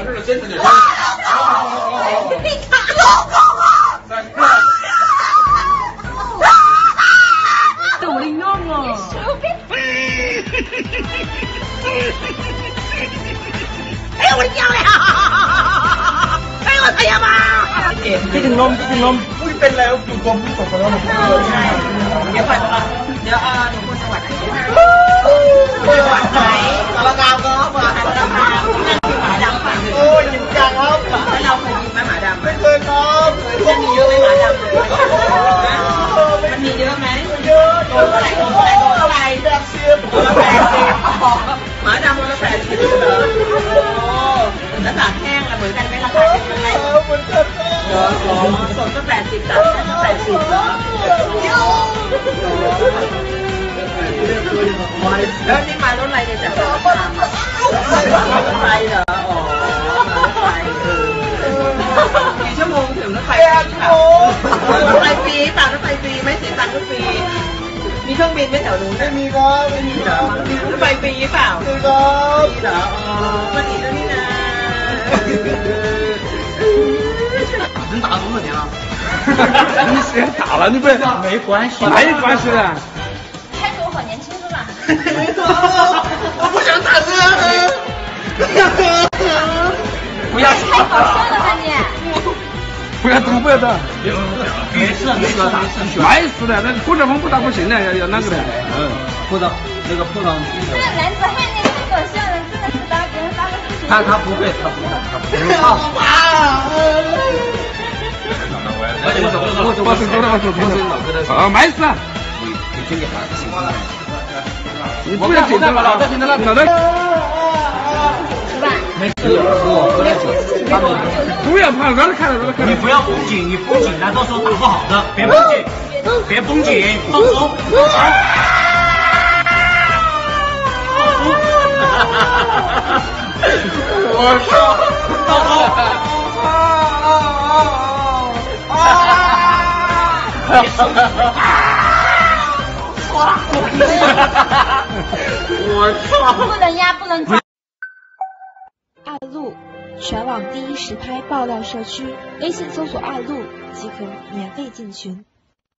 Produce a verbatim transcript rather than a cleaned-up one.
事了，坚持点。 你看，老公啊！ 豆灵用啊！ 哎呦我的娘呀！哎呦我的呀妈！ 这个弄，这个弄。 ไม่เป็นแล้วอยู่กรมผู้ตกไปแล้วเดี๋ยวก่อนเดี๋ยวอ่าหนูคนจังหวัดไหนจังหวัดไหนสารคามครับสารคามนั่นคือหมาดำป่ะโอ้ยจริงจังครับแล้วเราเคยกินไหมหมาดำไม่เคยครับมันมีเยอะไหมหมาดำมันมีเยอะไหมเยอะโลเท่าไหร่โลเท่าไหร่โลเท่าไหร่แปดสิบโลละแปดสิบหมาดำโลละแปดสิบเหรอโอ้แล้วตากแห้งอะเหมือนกันไหมราคาเป็นยังไงเหมือนกันเหรอสดก็แปดสิบตากแห้งก็แปดสิบเหรอแล้วนี่มารถอะไรเนี่ยจากสารคามรถไฟเหรออ๋อรถไฟเออกี่ชั่วโมงถึงรถไฟค่ะรถไฟฟรีต่างรถไฟฟรีไม่เสียตังค์ก็ฟรีมีเครื่องบินไหมแถวนู้นไม่มีครับไม่มีเหรอรถไฟฟรีเปล่าฟรีครับฟรีเหรออ๋อมันดีแล้วนี่นะ你打多少年了？你时间打了，你不没关系，没关系的。 开始我好年轻是吧？ 我不想打字。 不要太搞笑了吧你！ 不要动，不要动。 没事没事没事的，那破阵风不打不行的，要要那个的。嗯， 破到那个破到。 这个男子汉那太搞笑了，真的是把别人发个视频。 他他不会，他不会，他不会。 好吧。 我走，我走，我走，走了，我走，我走。啊，没事。 你你听你孩子喜欢的。 你不要紧张了，老的听着了，老的。 没事，我回来酒。 不要怕，让他看了，让他看了。 你不要绷紧，你绷紧了，到时候打不好的。别绷紧，别绷紧，放松。 我操！ 放松。 我操！ 不能压，不能抓。 爱路，全网第一实拍爆料社区，微信搜索爱路即可免费进群。